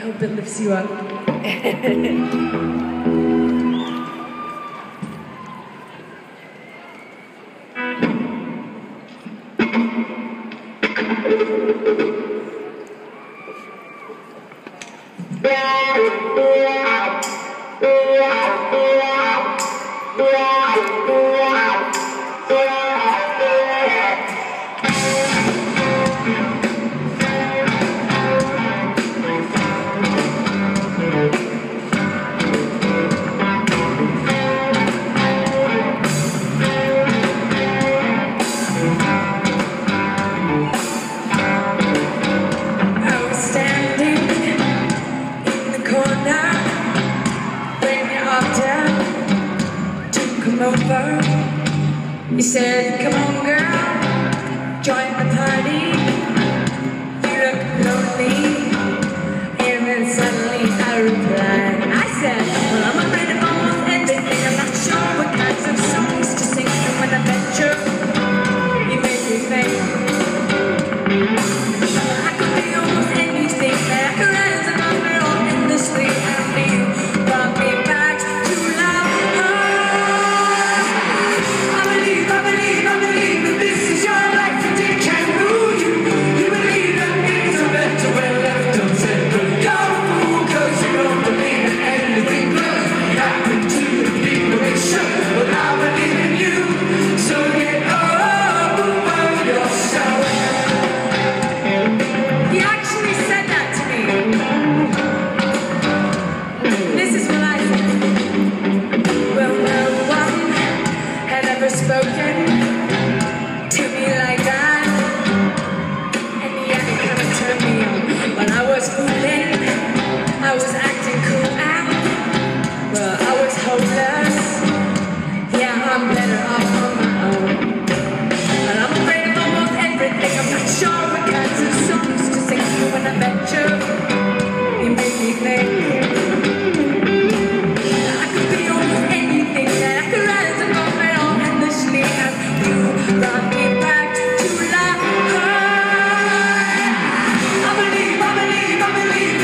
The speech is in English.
hope it lifts you up. Over. You said, come on girl, join the party. You look lonely. And then suddenly I replied, I said, well I'm afraid of almost everything. I'm not sure what kinds of songs to sing. And when I met you, you made me think I could be almost anything that I could rise above it all endlessly. And you brought me back to life. Spoken to me like that, and yet it kind of turned me on. When I was fooling, I was acting cool out. Well, I was hopeless. Yeah, I'm better off on my own. But I'm afraid of almost everything. I'm not sure what kinds of songs to sing. When I met you, you made me think I could be almost anything that I could rise above it all. You brought me back to life. I believe